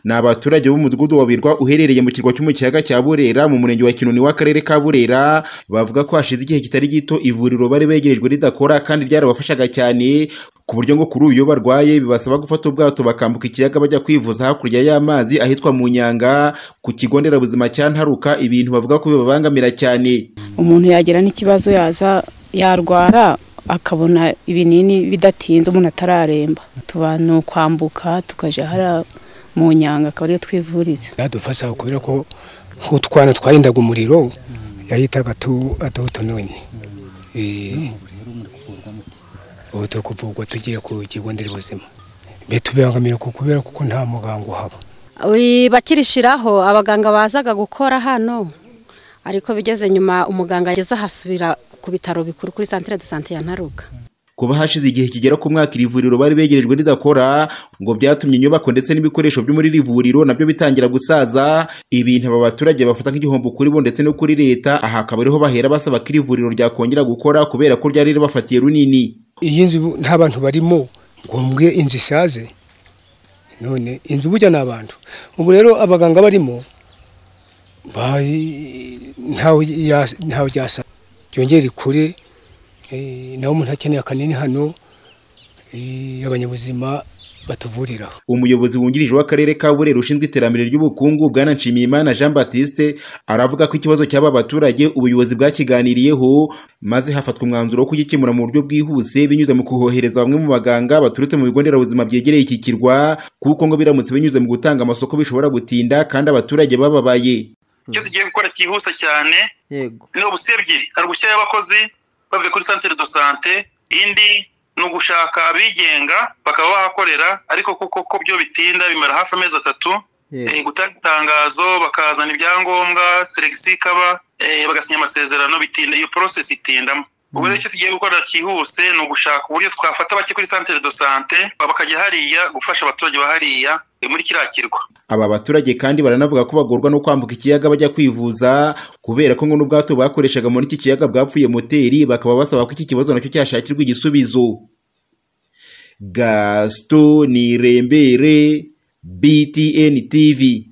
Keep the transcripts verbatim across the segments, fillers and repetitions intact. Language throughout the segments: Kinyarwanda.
ni abaturage b'umudugudu wa Birwa uherereye mu kirwa cyo mu kiyaga cya Burera mu murenge wa Kinoni w'akarere ka Burera bavuga ko hashize igihe kitari gito ivuriro bari begerejwe ridakora kandi ryarabafashaga cyane ku buryo ngo kuri uyu barwaye bibasaba gufata ubwato bakambuka ikiyaga bajya kwivuza hakurya y'amazi ahitwa mu Nyanga ku kigo nderabuzima cya Ntaruka, ibintu bavuga ko bibabangamira cyane. Umuntu yagira n'ikibazo yaza yarwara akabona ibinini bidatinze umuntu atararemba, tubano kwambuka tukaje hara mu Nyanga akaba twivuriza. Yadufasha kubera ko nk'utwana twayendaga umuriro yahitaga tu atotonone eh oto kuvugwa tugiye ku kigo nderabuzima be tubibangamira ko kubera kuko nta muganga uhaba. Bakirishiraho abaganga bazaga gukora hano, ariko bigeze nyuma umuganga yageze hasubira ku bitaro bikuru kuri centre de santé ya Ntaruka. Kuba hashize igihe kigera ku mwaka ivuriro bari begerejwe ridakora ngo byatumye inyubako ndetse n'ibikoresho byo muri rivuriro nabyo bitangira gusaza, ibintu aba baturage bafata nk'igihombo kuri bo ndetse no kuri leta. Aha akaba ariho bahera basaba ko ivuriro ryakongera gukora kubera ko ryari ribafatiye runini. Iyi nzu nta bantu barimo ngombwe inzu ishaje, none inzu bujya n'abantu. Ubu rero abaganga barimo bayi ntaho ntaho ryasa cyongera ikure eh naho umuntu akeneye akanini hano eh abanyabuzima batuvurira. Umuyobozi wungirije w'akarere ka Burera ushinzwe iterambere ry'ubukungu Bwana Nshimiyimana Jean Baptiste aravuga ko ikibazo cy'aba baturage ubuyobozi bwakiganiriyeho maze hafatwa umwanzuro wo kugikemura mu buryo bwihuse binyuze mu kuhohereza bamwe mu baganga baturutse mu bigo nderabuzima byegereye iki kirwa, kuko ngo biramutse binyuze mu gutanga amasoko bishobora gutinda kandi abaturage bababaye. Icyo tugiye gukora cyihuse cyane yego ni ubusebyiri ari gushyira abakozi bavuye kuri centre de santé, indi no gushaka abigenga bakaba bahakorera, ariko kuko ko byo bitinda bimara hafi amezi atatu eh gutanga itangazo bakazana ibyangombwa selection kaba eh bagasinya amasezerano bitinda, iyo process itindamo. Ubwo rero icyo tugiye gukora cyihuse no gushaka uburyo twafata bake kuri centre de santé bakajya hariya gufasha abaturage bahariya muri kirakirwa. Aba baturage kandi baranavuga ko bagorwa no kwambuka ikiyaga bajya kwivuza kubera ko ngo n'ubwato bakoreshaga muri iki kiyaga bwapfuye moteri, bakaba basaba ko iki kibazo nacyo cyashakirwa igisubizo. Gaston Nirembere, B T N T V.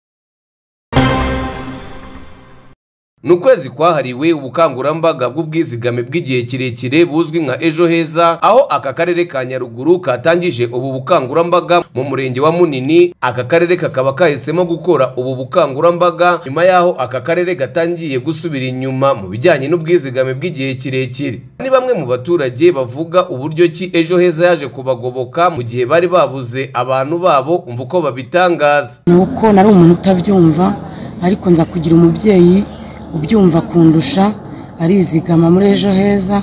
Nukwezi kwahariwe ubukangurambaga bw'ubwizigame bw'igihe kirekire buzwi nka Ejo Heza, aho aka karere ka Nyaruguru katangije ubu bukangurambaga mu murenge wa Munini. Aka karere kakaba kahisemo gukora ubu bukangurambaga nyuma yaho aka karere gatangiye gusubira inyuma mu bijyanye n'ubwizigame bw'igihe kirekire. Ni bamwe mu baturage bavuga uburyo ki Ejo Heza yaje kubagoboka mu gihe bari babuze abantu babo, umva uko babitangaza. Nuko nari umuntu utabyumva, ariko nza kugira umubyeyi ubyumva kundusha arizigama muri Ejo Heza,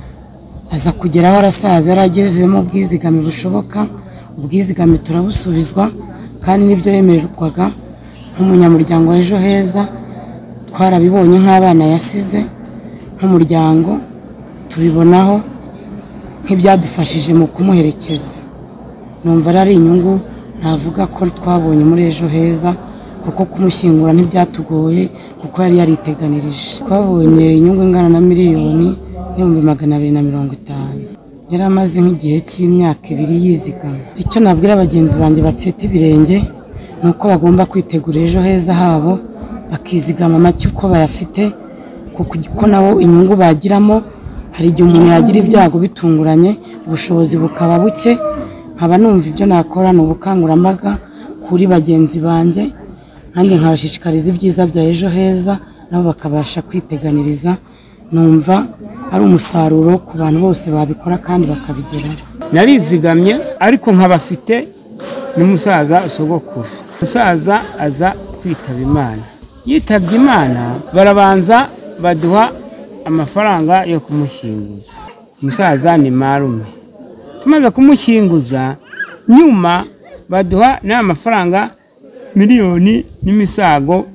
aza kugeraho arasaza yaragezemo ubwizigame bushoboka. Ubwizigame turabusubizwa kandi nibyo yemererwaga nk'umunyamuryango wa Ejo Heza. Twarabibonye nk'abana yasize nk'umuryango, tubibonaho nk'ibyadufashije mu kumuherekeza. Numva ari inyungu navuga ko twabonye muri Ejo Heza, kuko kumushyingura ntibyatugoye kuko yari yariteganirije. Twabonye inyungu ingana na miliyoni n'ibihumbi magana abiri na mirongo itanu. Yari amaze nk'igihe cy'imyaka ibiri yizigama. Icyo nabwira abagenzi banjye batseta ibirenge nuko bagomba kwitegura Ejo Heza habo, bakizigama make uko bayafite, kuko nabo inyungu bagiramo. Hari igihe umuntu yagira ibyago bitunguranye ubushobozi bukaba buke. Nkaba numva ibyo nakora ni ubukangurambaga kuri bagenzi banjye, nanjye nkabashishikariza ibyiza bya Ejo Heza nabo bakabasha kwiteganiriza. Numva ari umusaruro ku bantu bose babikora kandi bakabigeraho. Narizigamye ariko nkabafite n'umusaza sogokuru. Umusaza aza kwitaba Imana. Yitabye Imana barabanza baduha amafaranga yo kumushyinguza. Umusaza ni marume. Tumaze kumushyinguza nyuma baduha n'amafaranga miliyoni n'imisago.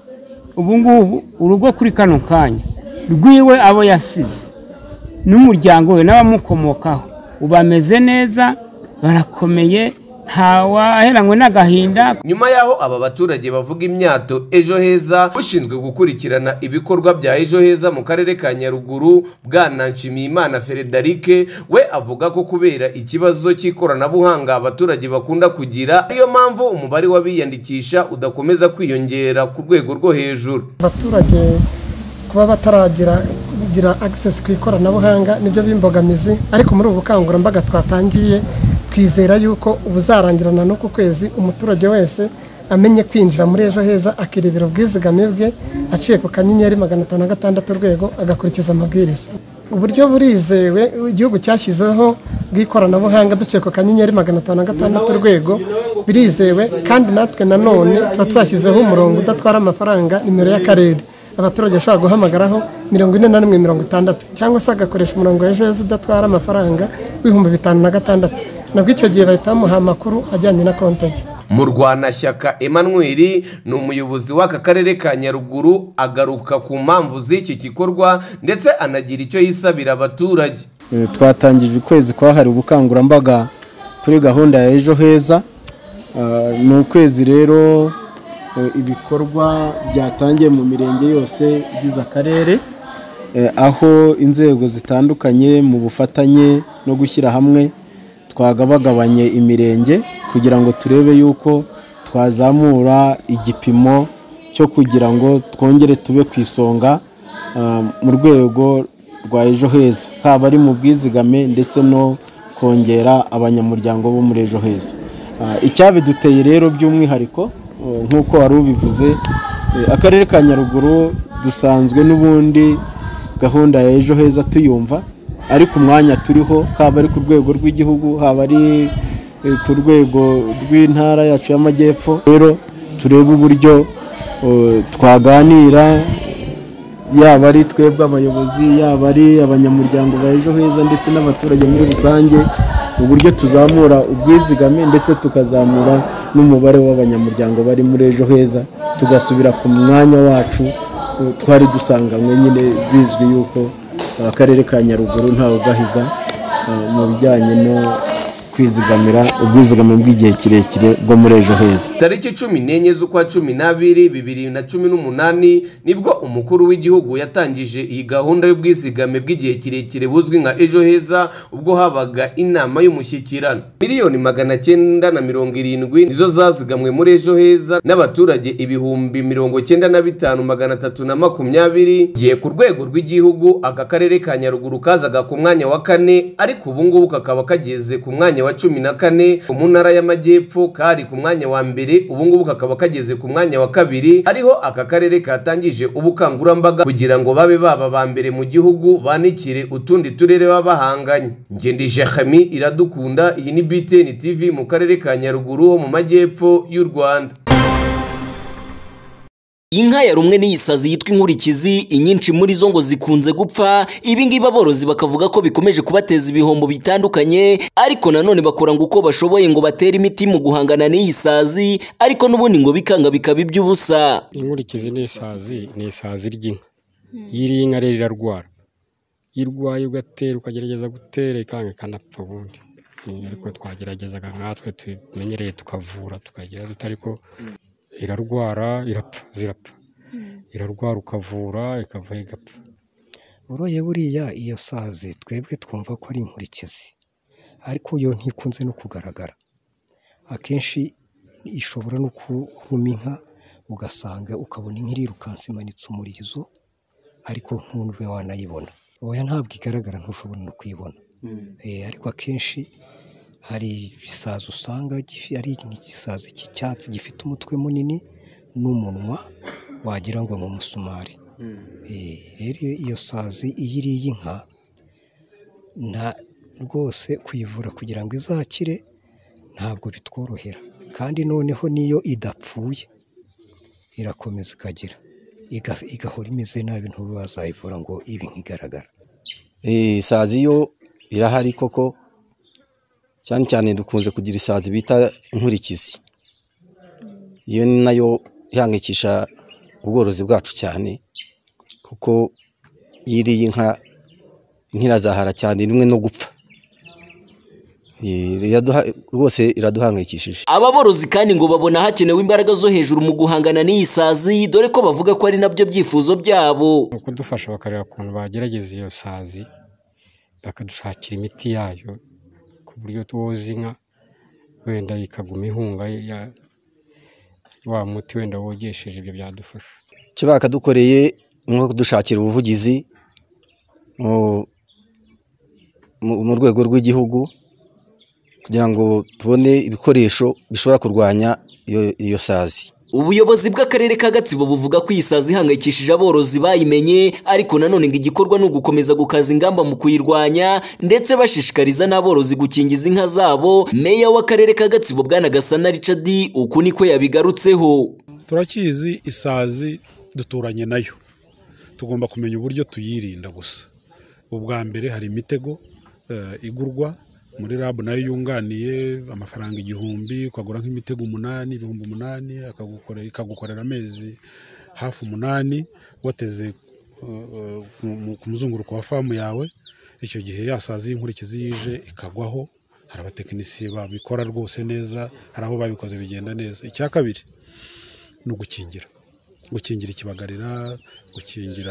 Ubu ngubu urugo kuri kano kanya rwiwe abo yasize n'umuryango we n'abamukomokaho ubameze neza, barakomeye, ntawaheranywe n'agahinda. Nyuma yaho aba baturage bavuga imyato Ejo Heza, ushinzwe gukurikirana ibikorwa bya Ejo Heza mu karere ka Nyaruguru Bwana Nshimiyimana Frederic we avuga ko kubera ikibazo cy'ikoranabuhanga abaturage bakunda kugira ariyo mpamvu umubare w'abiyandikisha udakomeza kwiyongera ku rwego rwo hejuru. Abaturage kuba bataragira kugira access ku ikoranabuhanga nibyo bimbogamizi, ariko muri ubu bukangurambaga twatangiye twizera yuko ubuzarangirana no ku kwezi umuturage wese amenye kwinjira muri Ejo Heza akirebera ubwizigame bwe aciye ku kanyenyeri magana atanu na gatandatu urwego agakurikiza amabwiriza. Uburyo burizewe igihugu cyashyizeho bw'ikoranabuhanga duciye ku kanyenyeri magana atanu na gatandatu urwego birizewe, kandi natwe nanone tuba twashyizeho umurongo udatwara amafaranga nimero y'akarere abaturage bashobora guhamagaraho mirongo ine na rimwe mirongo itandatu cyangwa se agakoresha umurongo Ejo Heza udatwara amafaranga w'ibihumbi bitanu na gatandatu, nabwo icyo gihe bahita bamuha amakuru ajyanye na konti ye. Murwanashyaka Emmanuel ni umuyobozi w'aka karere ka Nyaruguru, agaruka ku mpamvu z'iki gikorwa ndetse anagira icyo yisabira abaturage. Twatangije ukwezi kwahariwe ubukangurambaga kuri gahunda ya Ejo Heza. Ni ukwezi rero ibikorwa byatangiye mu mirenge yose igize akarere, aho inzego zitandukanye mu bufatanye no gushyira hamwe twagabagabanye imirenge kugira ngo turebe yuko twazamura igipimo cyo kugira ngo twongere tube ku isonga mu rwego rwa Ejo Heza, haba ari mu bwizigame ndetse no kongera abanyamuryango bo muri Ejo Heza. Icyabiduteye rero by'umwihariko nk'uko wari ubivuze, akarere ka Nyaruguru dusanzwe n'ubundi gahunda ya Ejo Heza tuyumva, ariko umwanya turiho haba ari ku rwego rw'igihugu haba ari ku rwego rw'intara yacu y'Amajyepfo, rero turebe uburyo twaganira yaba ari twebwe abayobozi yaba ari abanyamuryango ba Ejo Heza ndetse n'abaturage muri rusange, uburyo tuzamura ubwizigame ndetse tukazamura n'umubare w'abanyamuryango bari muri Ejo Heza, tugasubira ku mwanya wacu twari dusanganywe. Nyine bizwi yuko akarere ka Nyaruguru ntawe ugahiga mu bijyanye no kwizigamira ubwizigame bw'igihe kirekire bwo muri Ejo Heza. Tariki cumi n'enye z'ukwa cumi n'abiri bibiri na cumi n'umunani nibwo umukuru w'igihugu yatangije iyi gahunda y'ubwizigame bw'igihe kirekire buzwi nka Ejo Heza, ubwo habaga inama y'umushyikirano. Miliyoni magana cyenda na mirongo irindwi nizo zazigamwe muri Ejo Heza n'abaturage ibihumbi mirongo cyenda na bitanu magana atatu na makumyabiri. Giye ku rwego rw'igihugu aka karere ka Nyaruguru kazaga ku mwanya wa kane, ariko ubu ngubu kakaba kageze ku mwanya wa cumi na kane. Mu ntara y'Amajyepfo kari ku mwanya wa mbere, ubu ngubu kakaba kageze ku mwanya wa kabiri. Ariho aka karere katangije ubukangurambaga kugira ngo babe baba ba mbere mu gihugu banikire utundi turere babahanganye. Ngendije Khami Iradukunda, iyi ni B T N T V mu karere ka Nyaruguru ho mu Majyepfo y'u Rwanda. Inka ya rumwe n'iyisazi yitwa inkurikizi, inyinshi muri zo ngo zikunze gupfa. Ibi ngibi aborozi bakavuga ko bikomeje kubateza ibihombo bitandukanye, ariko nanone bakora ngo uko bashoboye ngo batere imiti mu guhangana n'iyisazi, ariko n'ubundi ngo bikanga bikaba iby'ubusa. Inkurikizi n'isazi ni isazi ry'inka, yiri inka rero irarwara, irwaye ugatera ukagerageza gutera ikanga ikanapfa ubundi, ariko twageragezaga nkatwe tumenyereye tukavura tukagira ariko irarwara irapfa zirapfa, irarwara ukavura ikava igapfa. Uroye buriya iyo sazi twebwe twumva ko ari inkurikizi, ariko yo ntikunze no kugaragara. Akenshi ishobora no kuruma inka ugasanga ukabona inka irirukansa imanitse umurizo, ariko ntunube wanayibona. Oya ntabwo igaragara, ntushobora no kuyibona. Eh, ariko akenshi hari ibisazi usanga ari igisazi cy'icyatsi gifite umutwe munini n'umunwa wagira ngo mu musumari. Rero iyo sazi iyo iriye inka nta rwose kuyivura kugira ngo izakire ntabwo bitworohera, kandi noneho niyo idapfuye irakomeza ikagira igahora imeze nabi, ntuwazayivura ngo ibi nkigaragara. Isazi yo irahari koko, cyane cyane dukunze kugira isazi bita inkurikizi. Iyo nayo ihangikisha ubworozi bwacu cyane, kuko yiriye inka nkirazahara cyane rimwe no gupfa. rwose iraduhangayikishije. Aba borozi kandi ngo babona hakenewe imbaraga zo hejuru mu guhangana n'iyi sazi, dore ko bavuga ko ari nabyo byifuzo byabo. Kudufasha bakareba ukuntu bagerageza iyo sazi bakadushakira imiti yayo ku buryo tuwoza inka wenda ikaguma ihunga ya wa muti wenda wogesheje, ibyo byadufasha. Cyo bakadukoreye nko kudushakira ubuvugizi mu rwego rw'igihugu kugira ngo tubone ibikoresho bishobora kurwanya iyo sazi. Ubuyobozi bw'akarere ka Gatsibo buvuga ko iyi sazi ihangayikishije aborozi bayimenye, ariko nanone ngo igikorwa ni ugukomeza gukaza ingamba mu kuyirwanya ndetse bashishikariza n'aborozi gukingiza inka zabo. Meya w'akarere ka Gatsibo Bwana Gasana Richard uku niko yabigarutseho. Turakizi isazi duturanye nayo, tugomba kumenya uburyo tuyirinda. Gusa ubwa mbere hari imitego igurwa muri rabu nayo yunganiye amafaranga igihumbi, ukagura nk'imitego umunani, ibihumbi umunani, ikagukorera amezi hafi umunani wateze ku muzunguruko wa famu yawe. Icyo gihe yasazi y'inkurikizi yije ikagwaho, hari abatekinisiye babikora rwose neza, hari aho babikoze bigenda neza. Icya kabiri ni ugukingira gukingira ikibagarira, gukingira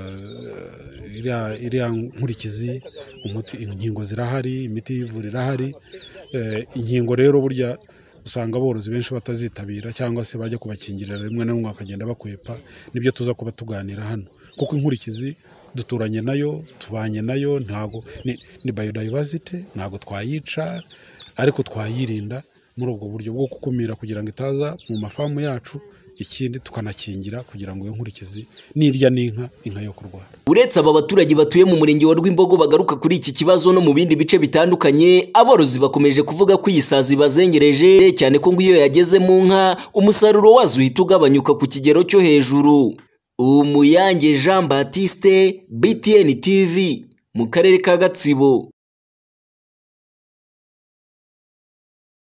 iriya nkurikizi, umuti, inkingo zirahari, imiti y'ivura irahari. Inkingo rero burya usanga aborozi benshi batazitabira cyangwa se bajya kubakingirira rimwe na rimwe bakagenda bakwepa. Nibyo tuza kuba tuganira hano, kuko inkurikizi duturanye nayo, tubanye nayo, ntago ni biodiversity, ntago twayica ariko twayirinda muri ubwo buryo bwo gukumira kugira ngo itaza mu mafamu yacu. Ikindi tukanakingira kugira ngo iyo nkurikizi nirya n'inka inka yo kurwara. Uretse aba baturage batuye mu murenge wa Rwimbogo bagaruka kuri iki kibazo no mu bindi bice bitandukanye, aborozi bakomeje kuvuga ko iyi sazi bazengereje cyane ko ngo iyo yageze mu nka umusaruro wazo uhita ugabanyuka ku kigero cyo hejuru. Umuyange Jean Baptiste, B T N T V, mu karere ka Gatsibo.